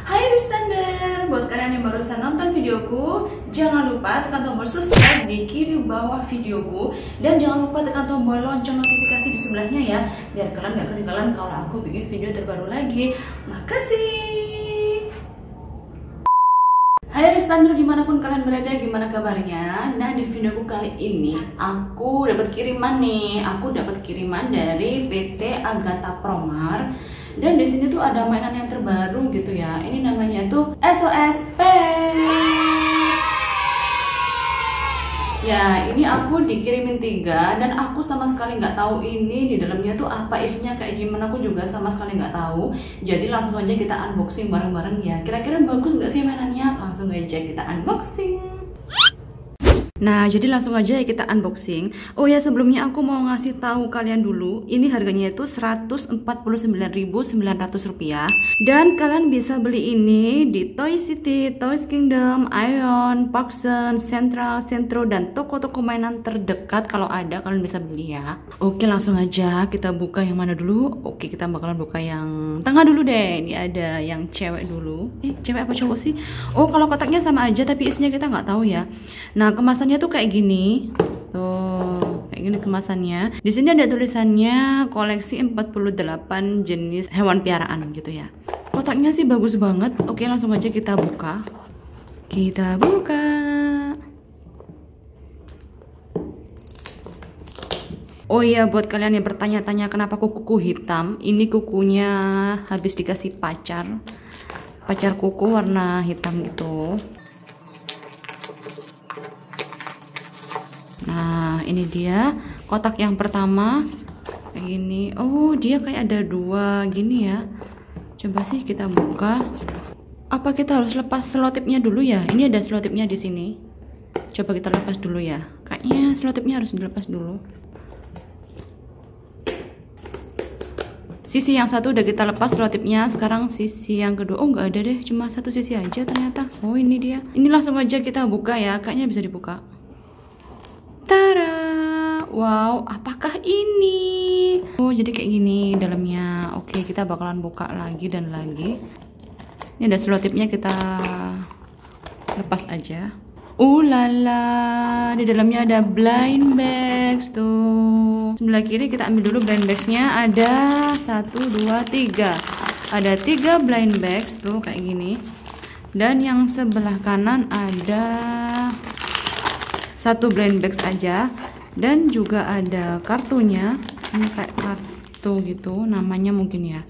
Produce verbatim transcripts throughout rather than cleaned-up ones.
Hai Restander, buat kalian yang barusan nonton videoku, jangan lupa tekan tombol subscribe di kiri bawah videoku. Dan jangan lupa tekan tombol lonceng notifikasi di sebelahnya ya, biar kalian gak ketinggalan kalau aku bikin video terbaru lagi. Makasih. Hai Restander, dimanapun kalian berada, gimana kabarnya? Nah, di videoku kali ini aku dapat kiriman nih. Aku dapat kiriman dari P T Agatha Promar. Dan di sini tuh ada mainan yang terbaru gitu ya. Ini namanya tuh S O S Pet. Ya, ini aku dikirimin tiga dan aku sama sekali nggak tahu ini di dalamnya tuh apa isinya kayak gimana. Aku juga sama sekali nggak tahu. Jadi langsung aja kita unboxing bareng-bareng ya. Kira-kira bagus nggak sih mainannya? Langsung aja kita unboxing. Nah, jadi langsung aja ya kita unboxing. Oh ya, sebelumnya aku mau ngasih tahu kalian dulu, ini harganya itu seratus empat puluh sembilan ribu sembilan ratus rupiah. Dan kalian bisa beli ini di Toy City, Toys Kingdom, Ion, Parkson, Central, Centro, dan toko-toko mainan terdekat. Kalau ada kalian bisa beli ya. Oke, langsung aja kita buka yang mana dulu. Oke, kita bakalan buka yang tengah dulu deh. Ini ada yang cewek dulu. Eh, cewek apa cowok sih? Oh, kalau kotaknya sama aja tapi isinya kita nggak tahu ya. Nah, kemasan tuh kayak gini. Tuh, kayak gini kemasannya. Di sini ada tulisannya koleksi empat puluh delapan jenis hewan piaraan gitu ya. Kotaknya sih bagus banget. Oke, langsung aja kita buka. Kita buka. Oh iya, buat kalian yang bertanya-tanya kenapa kuku hitam, ini kukunya habis dikasih pacar. Pacar kuku warna hitam gitu. Nah, ini dia kotak yang pertama kayak gini. Oh, dia kayak ada dua gini ya. Coba sih kita buka. Apa kita harus lepas selotipnya dulu ya? Ini ada selotipnya di sini. Coba kita lepas dulu ya. Kayaknya selotipnya harus dilepas dulu. Sisi yang satu udah kita lepas selotipnya. Sekarang sisi yang kedua. Oh, nggak ada deh. Cuma satu sisi aja ternyata. Oh, ini dia. Ini langsung aja kita buka ya. Kayaknya bisa dibuka. Tara, wow, apakah ini? Oh, jadi kayak gini dalamnya. Oke, kita bakalan buka lagi dan lagi. Ini ada selotipnya, kita lepas aja. Ulala, di dalamnya ada blind bags tuh. Sebelah kiri kita ambil dulu blind bagsnya. Ada satu, dua, tiga. Ada tiga blind bags tuh kayak gini. Dan yang sebelah kanan ada satu blind bags aja, dan juga ada kartunya. Ini kayak kartu gitu namanya mungkin ya.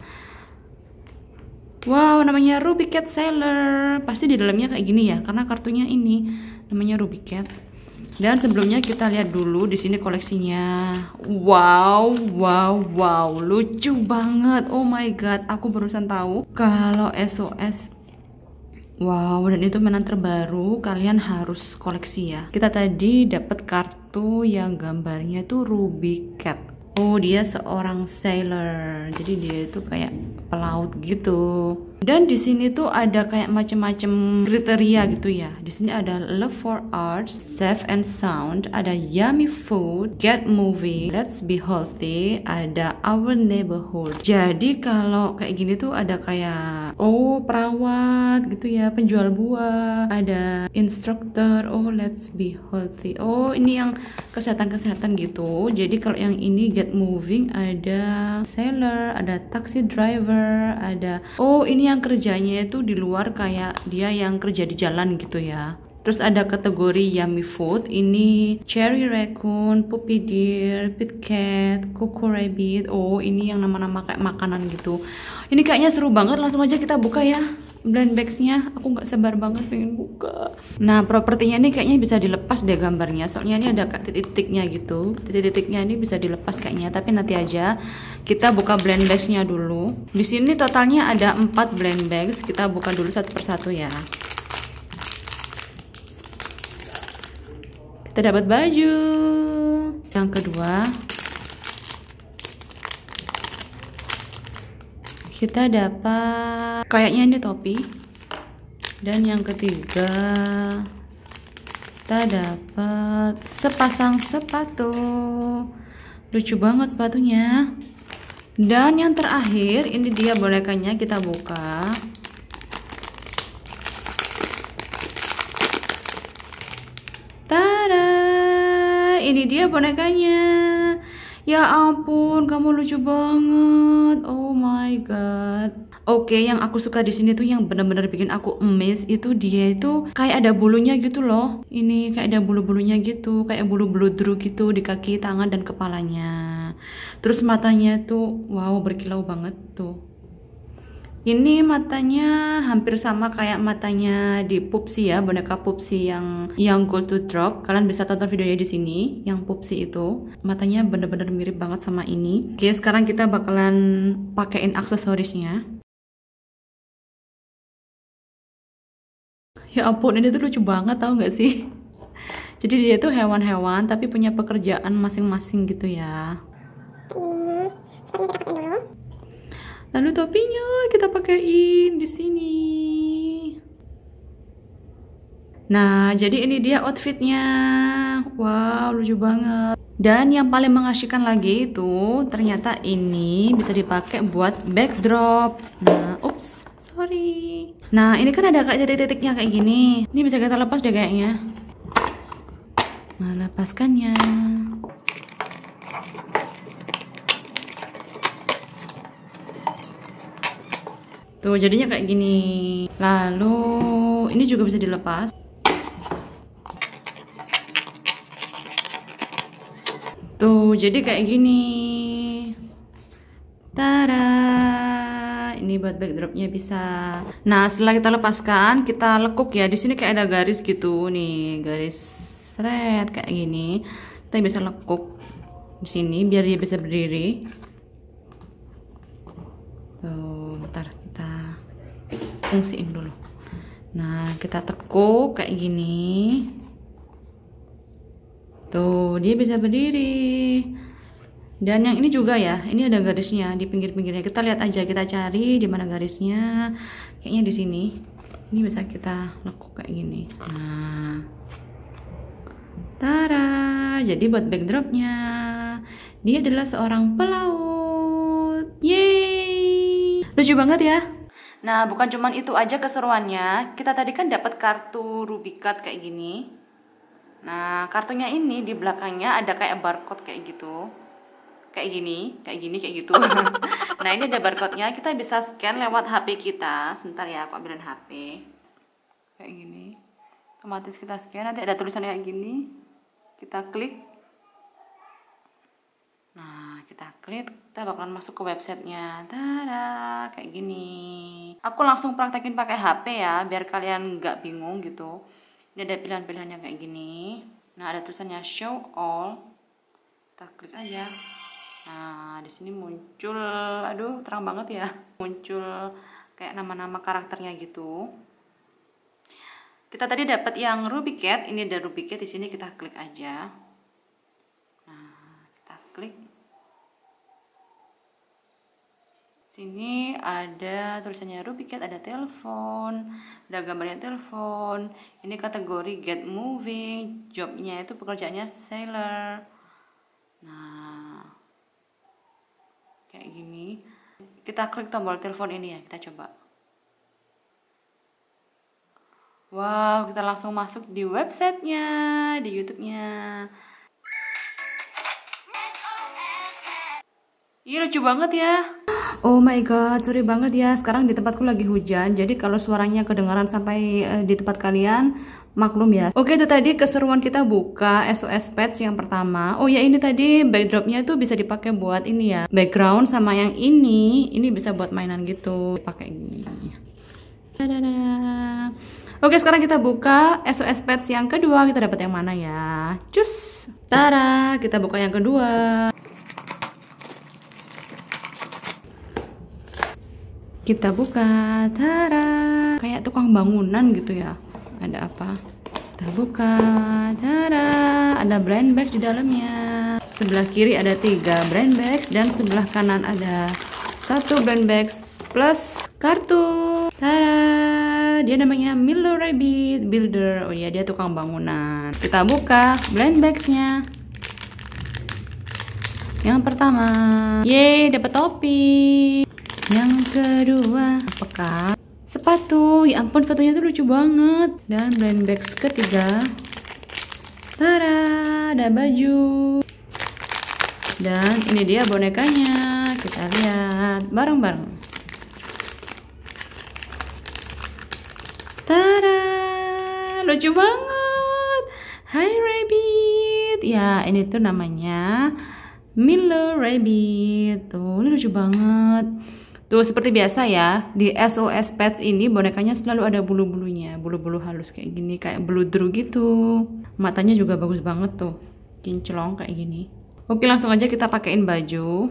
Wow, namanya Ruby Cat Sailor. Pasti di dalamnya kayak gini ya, karena kartunya ini namanya Ruby Cat. Dan sebelumnya kita lihat dulu di sini koleksinya. Wow, wow, wow, lucu banget. Oh my god, aku barusan tahu kalau S O S. Wow, dan itu mainan terbaru, kalian harus koleksi ya. Kita tadi dapat kartu yang gambarnya tuh Ruby Cat. Oh, dia seorang sailor. Jadi dia itu kayak pelaut gitu. Dan di sini tuh ada kayak macam-macam kriteria gitu ya. Di sini ada love for arts, safe and sound, ada yummy food, get moving, let's be healthy, ada our neighborhood. Jadi kalau kayak gini tuh ada kayak oh perawat gitu ya, penjual buah, ada instructor, oh let's be healthy. Oh, ini yang kesehatan-kesehatan gitu. Jadi kalau yang ini get moving ada sailor, ada taxi driver, ada oh ini yang kerjanya itu di luar kayak dia yang kerja di jalan gitu ya. Terus ada kategori yummy food, ini cherry raccoon, puppy deer, pit cat, coco rabbit. Oh, ini yang nama-nama kayak makanan gitu. Ini kayaknya seru banget, langsung aja kita buka ya blind bagsnya. Aku nggak sabar banget pengen buka. Nah, propertinya ini kayaknya bisa dilepas deh gambarnya. Soalnya ini ada titik-titiknya gitu. Titik-titiknya ini bisa dilepas kayaknya. Tapi nanti aja kita buka blind bagsnya dulu. Di sini totalnya ada empat blind bags. Kita buka dulu satu persatu ya. Kita dapat baju. Yang kedua, kita dapat kayaknya ini topi. Dan yang ketiga, kita dapat sepasang sepatu. Lucu banget sepatunya. Dan yang terakhir, ini dia bonekanya, kita buka. ini dia bonekanya. Ya ampun, kamu lucu banget. Oh my god. Oke, yang aku suka di sini tuh yang benar-benar bikin aku amazed itu dia itu kayak ada bulunya gitu loh. Ini kayak ada bulu-bulunya gitu, kayak bulu bludru gitu di kaki, tangan dan kepalanya. Terus matanya tuh wow, berkilau banget tuh. Ini matanya hampir sama kayak matanya di Pupsi ya, boneka Pupsi yang yang Gold to Drop. Kalian bisa tonton videonya di sini, yang Pupsi itu. Matanya bener-bener mirip banget sama ini. Oke, sekarang kita bakalan pakein aksesorisnya. Ya ampun, ini tuh lucu banget, tau gak sih? Jadi dia tuh hewan-hewan tapi punya pekerjaan masing-masing gitu ya. Ini, sepertinya kita pakein dulu. Lalu topinya kita pakaiin di sini. Nah, jadi ini dia outfitnya. Wow, lucu banget. Dan yang paling mengasyikkan lagi itu ternyata ini bisa dipakai buat backdrop. Nah, ups, sorry. Nah, ini kan ada kayak titik-titiknya kayak gini. Ini bisa kita lepas deh kayaknya. Melepaskannya. Tuh jadinya kayak gini. Lalu ini juga bisa dilepas. Tuh jadi kayak gini. Tada. Ini buat backdropnya bisa. Nah setelah kita lepaskan, kita lekuk ya. Di sini kayak ada garis gitu nih, garis red kayak gini. Kita bisa lekuk di sini biar dia bisa berdiri. Tuh, bentar kita fungsiin dulu. Nah, kita tekuk kayak gini. Tuh, dia bisa berdiri. Dan yang ini juga ya, ini ada garisnya di pinggir-pinggirnya. Kita lihat aja, kita cari di mana garisnya. Kayaknya di sini. Ini bisa kita lekuk kayak gini. Nah, tara. Jadi buat backdropnya, dia adalah seorang pelaut. Yeay! Lucu banget ya. Nah, bukan cuman itu aja keseruannya. Kita tadi kan dapat kartu Rubikat kayak gini. Nah, kartunya ini di belakangnya ada kayak barcode kayak gitu. Kayak gini, kayak gini, kayak gitu. Nah, ini ada barcode-nya. Kita bisa scan lewat H P kita. Sebentar ya, aku ambilin H P. Kayak gini. Otomatis kita scan, nanti ada tulisannya kayak gini. Kita klik. Nah, kita klik, kita bakalan masuk ke websitenya. Tada, kayak gini. Aku langsung praktekin pakai H P ya, biar kalian nggak bingung gitu. Ini ada pilihan-pilihannya kayak gini. Nah, ada tulisannya show all. Kita klik aja. Nah, di sini muncul, aduh, terang banget ya. Muncul kayak nama-nama karakternya gitu. Kita tadi dapat yang Rubikat, ini ada Rubikat di sini, kita klik aja. Nah, kita klik. Sini ada tulisannya Rubikat, ada telepon, ada gambarnya telepon. Ini kategori get moving, jobnya itu pekerjaannya sailor. Nah, kayak gini. Kita klik tombol telepon ini ya, kita coba. Wow, kita langsung masuk di websitenya, di YouTube-nya. Iya, lucu banget ya. Oh my god, sorry banget ya. Sekarang di tempatku lagi hujan, jadi kalau suaranya kedengaran sampai uh, di tempat kalian, maklum ya. Oke, itu tadi keseruan kita buka S O S Pets yang pertama. Oh ya, ini tadi backdropnya itu bisa dipakai buat ini ya, background. Sama yang ini, ini bisa buat mainan gitu. Pakai gini. Dadah. Oke, sekarang kita buka S O S Pets yang kedua. Kita dapat yang mana ya? Cus. Tara, kita buka yang kedua. Kita buka, tara, kayak tukang bangunan gitu ya. Ada apa? Kita buka, tara, ada brand bags di dalamnya. Sebelah kiri ada tiga brand bags dan sebelah kanan ada satu brand bags plus kartu. Tara, dia namanya Milo Rabbit Builder. Oh iya, dia tukang bangunan. Kita buka brand bagsnya. Yang pertama, yeay, dapat topi. Yang kedua, apakah? Sepatu. Ya ampun, sepatunya tuh lucu banget. Dan brand bags ketiga. Tada, ada baju. Dan ini dia bonekanya. Kita lihat bareng-bareng. Tada, lucu banget. Hai Rabbit. Ya, ini tuh namanya Milo Rabbit. Tuh, ini lucu banget. Tuh, seperti biasa ya, di S O S Pets ini bonekanya selalu ada bulu-bulunya, bulu-bulu halus kayak gini, kayak bludru gitu. Matanya juga bagus banget tuh, kinclong kayak gini. Oke, langsung aja kita pakein baju.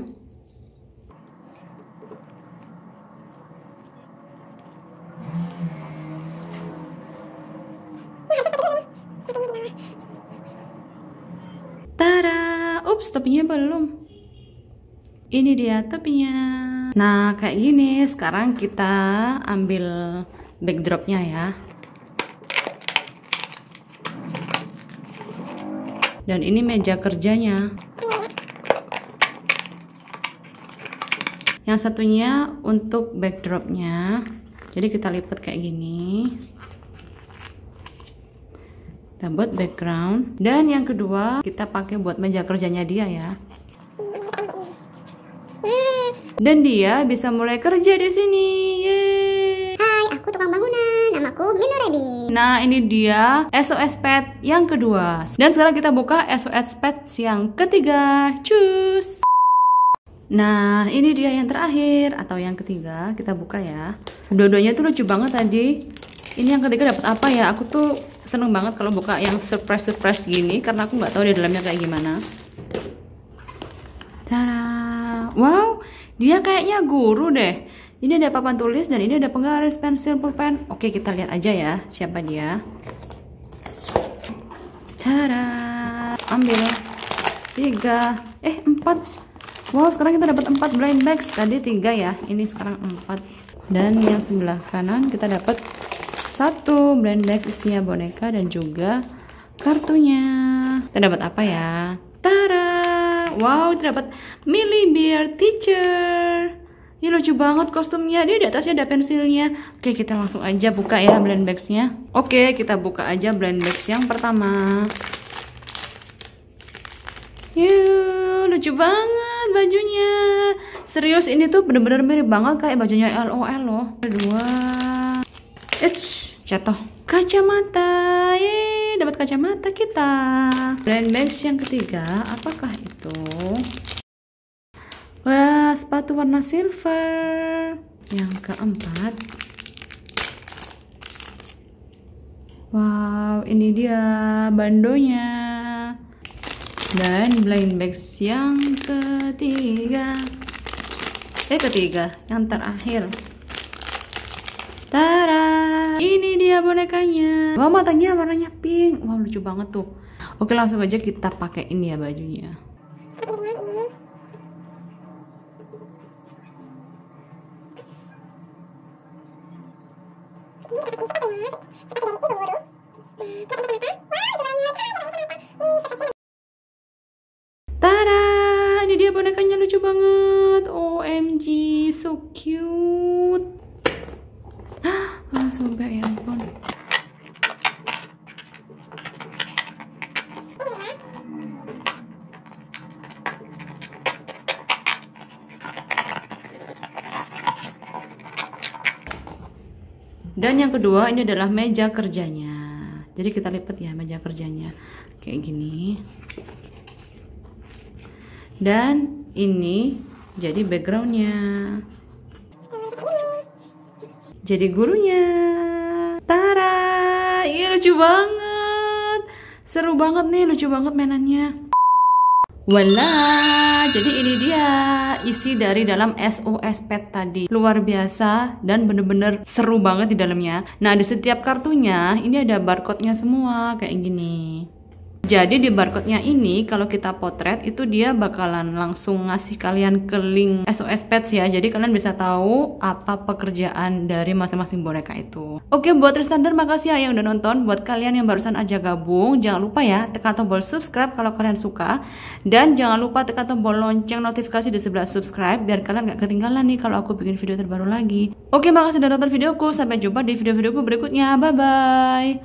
Tada, ups, topinya belum. Ini dia topinya. Nah, kayak gini. Sekarang kita ambil backdropnya ya. Dan ini meja kerjanya. Yang satunya untuk backdropnya. Jadi kita lipat kayak gini. Kita buat background. Dan yang kedua kita pakai buat meja kerjanya dia ya. Dan dia bisa mulai kerja di sini. Yeay. Hai, aku tukang bangunan. Namaku Milo Rabbit. Nah, ini dia S O S Pet yang kedua. Dan sekarang kita buka S O S Pet yang ketiga. Cus. Nah, ini dia yang terakhir atau yang ketiga. Kita buka ya. Dua-duanya tuh lucu banget tadi. Ini yang ketiga dapat apa ya? Aku tuh seneng banget kalau buka yang surprise-surprise gini karena aku nggak tahu di dalamnya kayak gimana. Tada. Wow, dia kayaknya guru deh. Ini ada papan tulis dan ini ada penggaris, pensil, pulpen. Oke, kita lihat aja ya siapa dia. Cara ambil tiga, eh empat. Wow, sekarang kita dapat empat blind bags. Tadi tiga ya, ini sekarang empat. Dan yang sebelah kanan kita dapat satu blind bag isinya boneka dan juga kartunya. Kita dapat apa ya? Tada! Wow, terdapat Millie Bear Teacher. Ini lucu banget kostumnya. Dia di atasnya ada pensilnya. Oke, kita langsung aja buka ya blind bagsnya. Oke, kita buka aja blind bags yang pertama. Yuh, lucu banget bajunya. Serius, ini tuh bener-bener mirip banget kayak bajunya L O L loh. Kedua, it's jatuh. Kacamata, yeay, dapat kacamata kita. Blind bags yang ketiga, apakah itu? Wah, sepatu warna silver. Yang keempat, wow, ini dia bandonya. Dan blind bags yang ketiga, eh ketiga, yang terakhir. Tada, ini dia bonekanya. Wah, matanya warnanya pink. Wah, lucu banget tuh. Oke, langsung aja kita pakai ini ya bajunya. Tada, ini dia bonekanya lucu banget. O M G, so cute. Ah, sobek ya ampun. Dan yang kedua ini adalah meja kerjanya. Jadi kita lipat ya meja kerjanya kayak gini. Dan ini jadi backgroundnya. Jadi gurunya. Tada, iya lucu banget. Seru banget nih, lucu banget mainannya. Wala, jadi ini dia isi dari dalam S O S Pet tadi. Luar biasa dan bener-bener seru banget di dalamnya. Nah, di setiap kartunya ini ada barcode-nya semua kayak gini. Jadi di barcode-nya ini kalau kita potret itu dia bakalan langsung ngasih kalian ke link S O S Pets ya. Jadi kalian bisa tahu apa pekerjaan dari masing-masing boneka itu. Oke, buat Tristander makasih ya yang udah nonton. Buat kalian yang barusan aja gabung, jangan lupa ya tekan tombol subscribe kalau kalian suka. Dan jangan lupa tekan tombol lonceng notifikasi di sebelah subscribe biar kalian gak ketinggalan nih kalau aku bikin video terbaru lagi. Oke, makasih udah nonton videoku. Sampai jumpa di video-videoku berikutnya. Bye-bye.